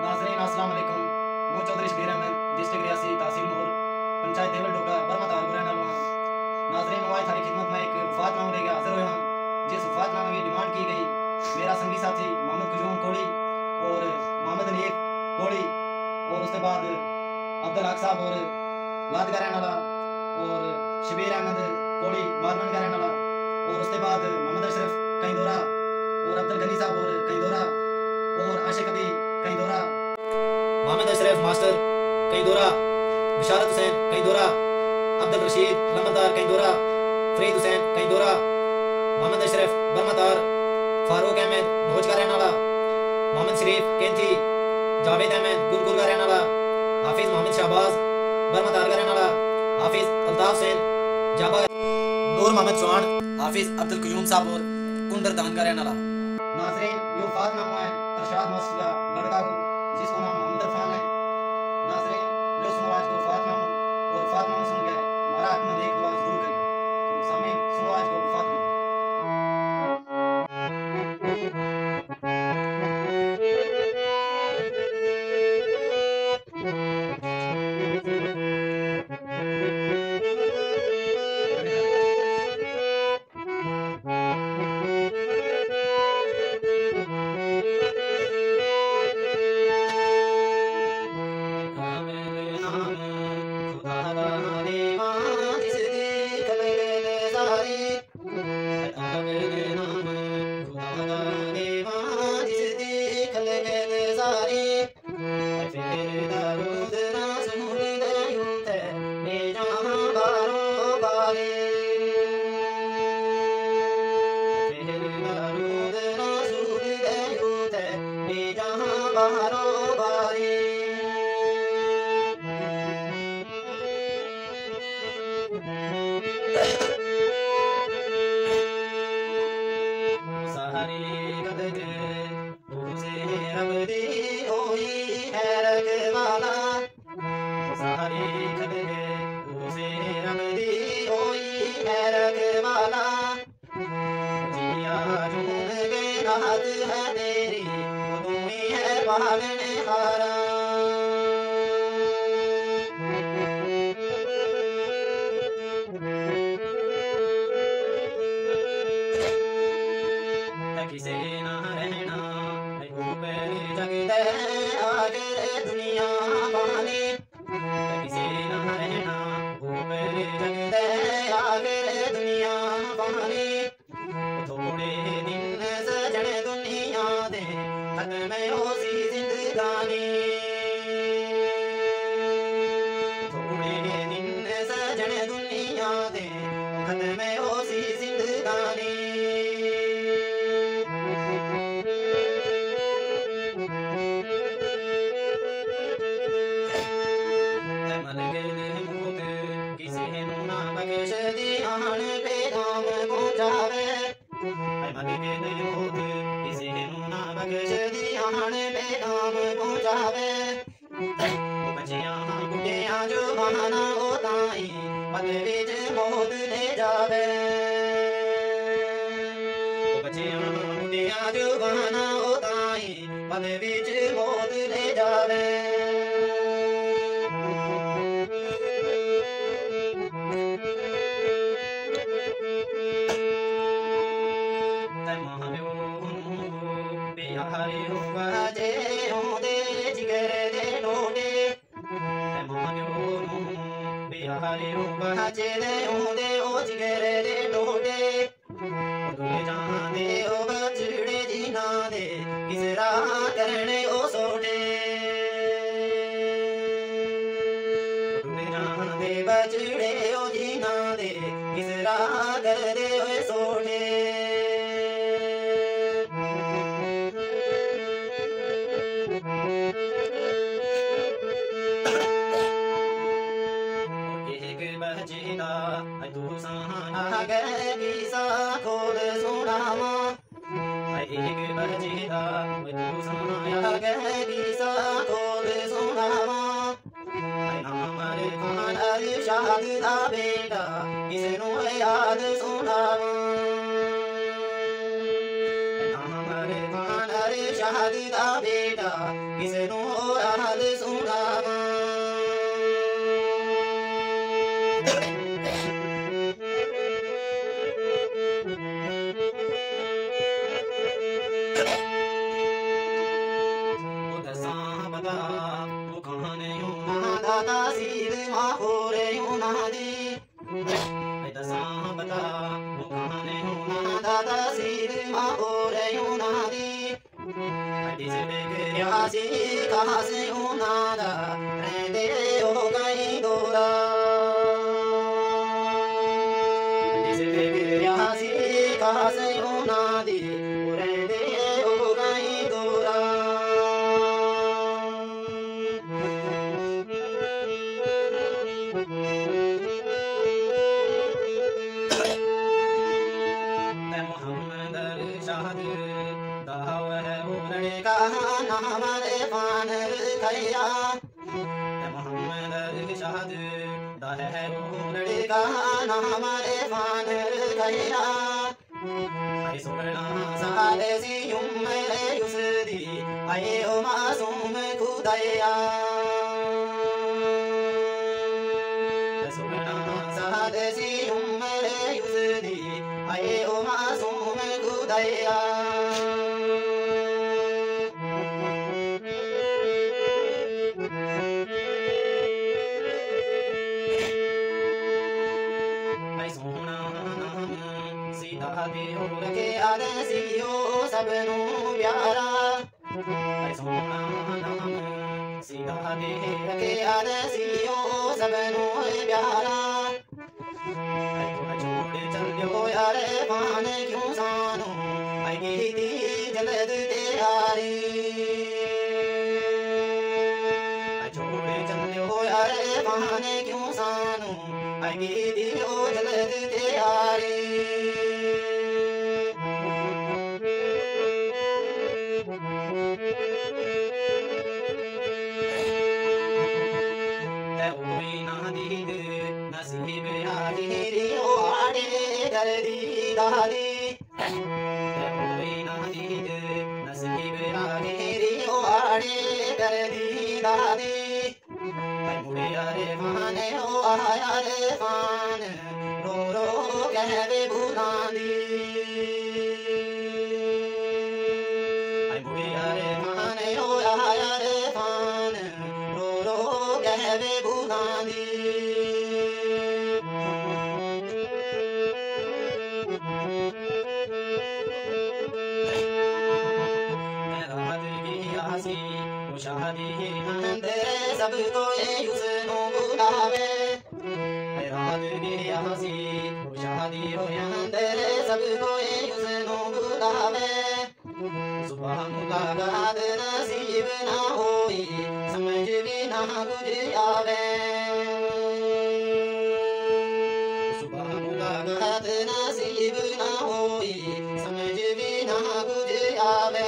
नाज़रीन अस्सलाम वालेकुम। मैं चौधरी शबीर अहमद, डिस्ट्रिक्ट रियासी, तहसील मोर, पंचायत देवल डोका, बर्मा तार को रहने वाला हूँ। नाज़रीन आज थारी खिदमत में एक वफातनामा लेकर हाजिर हुए हम, जिस वफातनामे की डिमांड की गई मेरा संगी साथी मोहम्मद कुजूम कोड़ी और मोहम्मद नीफ कोड़ी और उसके बाद अब्दुल हक साहब और लाद का रहने वाला और शबीर अहमद कोड़ी मारवन का रहने वाला और उसके बाद मोहम्मद अशरफ कहीं दौरा और अब्दुल गनी साहब और कहीं दौरा और आशिक अभी कहीं दौरा, मोहम्मद अशरफ मास्टर कहीं दौरा, बिशारत हुसैन कहीं दौरा, अब्दुल रशीद लंबरदार कहीं दौरा, फरीद हुसैन कहीं दौरा, मोहम्मद अशरफ बर्मातार, फारूक अहमद भोज का रहने वाला, मोहम्मद शरीफ कैंथी, जावेद अहमद गुरगुर का रहने वाला, हाफिज मोहम्मद शहबाज बर्मातार का रहने वाला, हाफिज अल्ताफ हुसैन जाबा, नूर मोहम्मद चौहान, हाफिज अब्दुल कुयूम साहब और कुंडरदान का रहने वाला। नाज़रीन ये वफातनामा है अरशाद मास्टर का लड़का को जिसको नाम मोहम्मद इरफान है। नाज़रीन लो सुनो आज को वफातनामा और वफातनामा सुन के हमारा हक में एक दुआ जरूर करिए। तो सामने सुनो आज को वफातनामा। यासी कासे उनादा रहते हो कहीं दूरा जिसे यासी कासे उनादी रहते हो कहीं दूरा मोहम्मद शाहद दावह उरने का नाम रे पान खैया मोहम्मद शाहद दावह उरने का नाम रे पान खैया आई सुरना साले सी उम्मे युसदी आए ओ मासूम खुदाया सुरना साले सी उम्मे युसदी आए ओ मासूम खुदाया के आदसियो सबनू प्यारा सोना नाम सीधा दे के आदसियो सबनू प्यारा छोड़ चलो यार पान क्यों सानो आई गीती जलद तेरी छोड़ चलो यार पान क्यों सानो आई गीती जलद तेरी नसीब आगे आड़े दर्दी दादी नसीब आगे आड़े दर्दी दादी मुड़े अरे माने हो आया रे मान रो रो कहवे भूलांदी मुड़े अरे माने हो आया रे मान रो रो कहवे भूलांदी शादी अंदर सबको युसनो बुलावे रात की हंसी शादी हो अंदर सबको युसनो बुलावे सुबह मुलाकात नसीब ना होई समझ भी ना कुछ आवे सुबह मुलाकात नसीब ना होई समझ भी ना कुछ आवे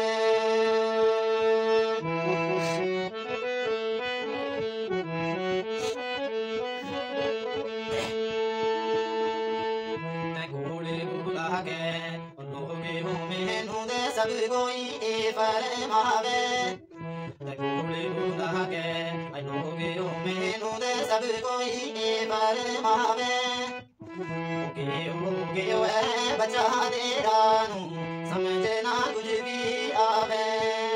सब कोई फरमावे गोले बुला के लोगे मेनू दे सब कोई फरमावे हो गयो है बचा दे रानू समझना कुछ भी आवे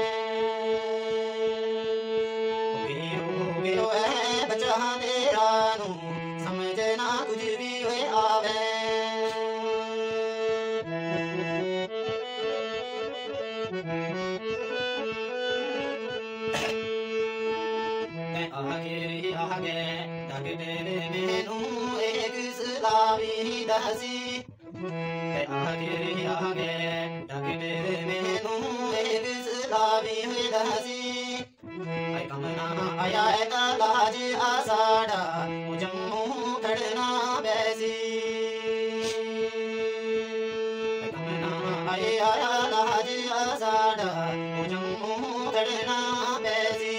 हो गयो है बचा दे रानू समझना कुछ भी आवे आगे आगे तेरे मेनू एक सलावी दसी आगे आगे आगे तेरे मेनू एक सलावी दसी कमना आया है लाज आसाड़ा जम्मू खड़ना बैसी कमना आया लाज आसाड़ा जम्मू खड़ना बैसी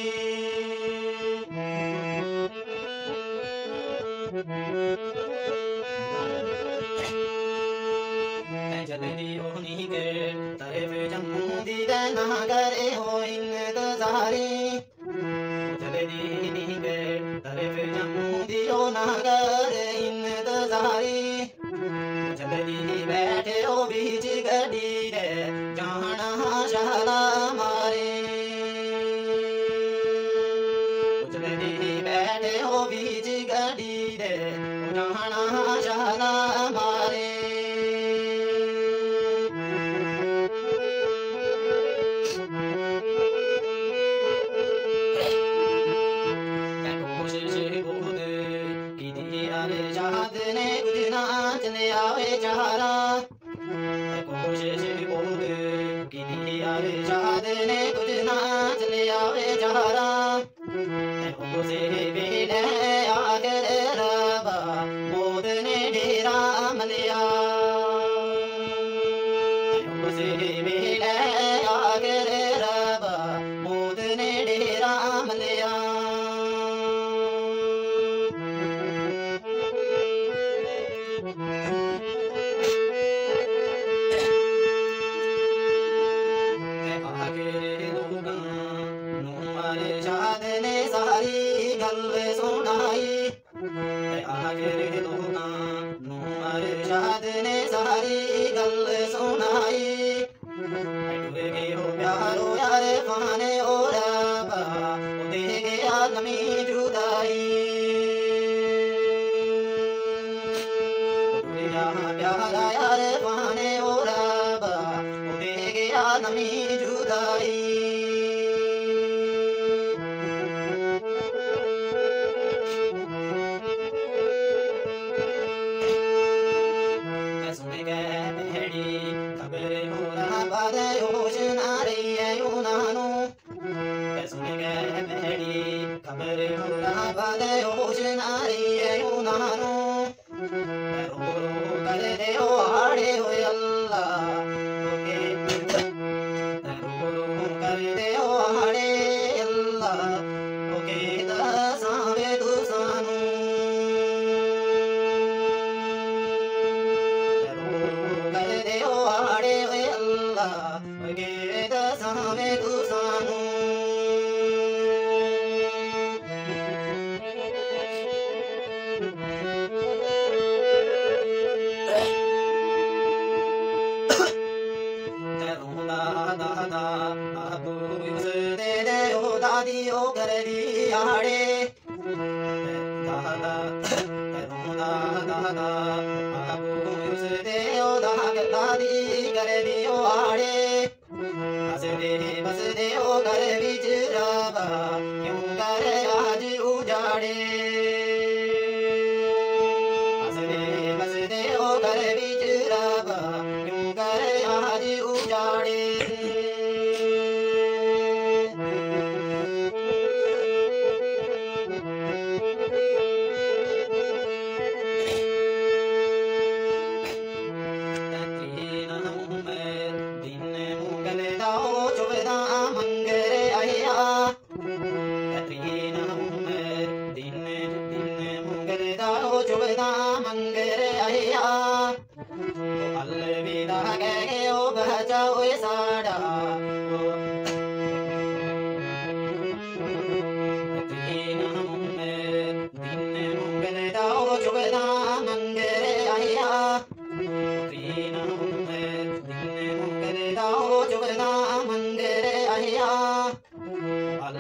जल्दी होनी के तरफ जम्मू दी ना करे हो इंतजारी जल्दी नहीं के तरफ जम्मू दी ना करे इंतजारी जल्दी बैठे हो बीच गड्डी रे जाना शाला मारे जल्दी बैठे हो बीच गड्डी रे जाना शाला मारे उसे बेले आखिर रबा मौत ने डेरा मलिया उसे बेले आखिर रबा मौत ने डेरा मलिया आखिर लोगा नूर शाद ने सारी गल सुनाई डूबे गए हो प्यारो यार खाने और दे गया नमी जुदाई प्यारा यार खाने और दे गया नमी जुदाई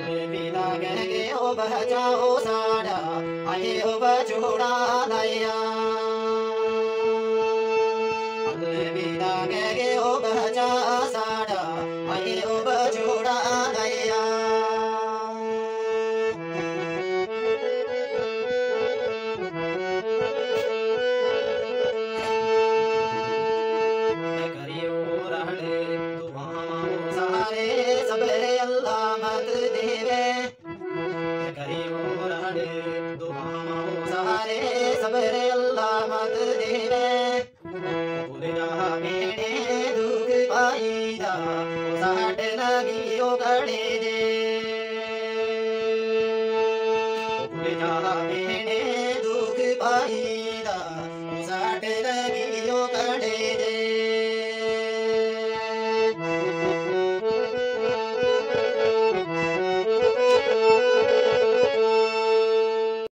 बचाओ साड़ा आए हो बचोड़ा दया